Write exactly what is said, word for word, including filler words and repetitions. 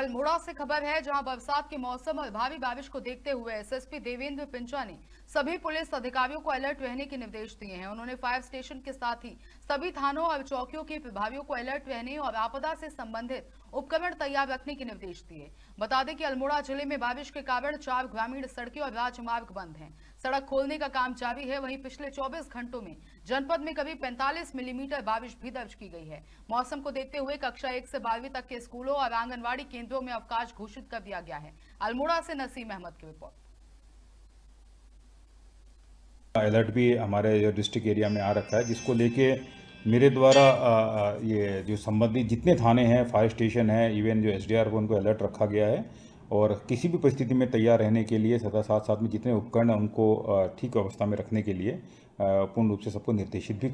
अल्मोड़ा से खबर है, जहां बरसात के मौसम और भारी बारिश को देखते हुए एसएसपी देवेंद्र पिंचा ने सभी पुलिस अधिकारियों को अलर्ट रहने के निर्देश दिए हैं। उन्होंने फायर स्टेशन के साथ ही सभी थानों और चौकियों के प्रभारियों को अलर्ट रहने और आपदा से संबंधित उपकरण तैयार रखने के निर्देश दिए। बता दें कि अल्मोड़ा जिले में बारिश के कारण चार ग्रामीण सड़कें और राजमार्ग बंद हैं। सड़क खोलने का काम जारी है। वहीं पिछले चौबीस घंटों में जनपद में करीब पैंतालीस मिलीमीटर बारिश भी दर्ज की गई है। मौसम को देखते हुए कक्षा एक से बारहवीं तक के स्कूलों और आंगनबाड़ी केंद्रों में अवकाश घोषित कर दिया गया है। अल्मोड़ा से नसीम अहमद की रिपोर्ट। अलर्ट भी हमारे जो डिस्ट्रिक्ट एरिया में आ रखा है, जिसको लेके मेरे द्वारा ये जो संबंधित जितने थाने हैं, फायर स्टेशन है, इवन जो एसडीआर को उनको अलर्ट रखा गया है और किसी भी परिस्थिति में तैयार रहने के लिए सदा साथ साथ में जितने उपकरण हैं उनको ठीक अवस्था में रखने के लिए पूर्ण रूप से सबको निर्देशित भी